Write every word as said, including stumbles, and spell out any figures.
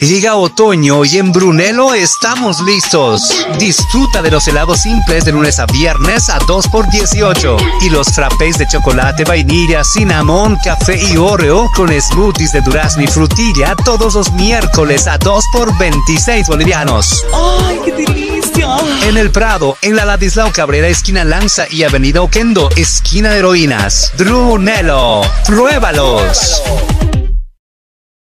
Llega otoño y en Brunello estamos listos. Disfruta de los helados simples de lunes a viernes a dos por dieciocho y los frappés de chocolate, vainilla, cinnamon, café y oreo con smoothies de durazno y frutilla todos los miércoles a dos por veintiséis bolivianos. ¡Ay, qué delicia! En el Prado, en la Ladislao Cabrera, esquina Lanza y avenida Oquendo, esquina de Heroínas. Brunello, pruébalos.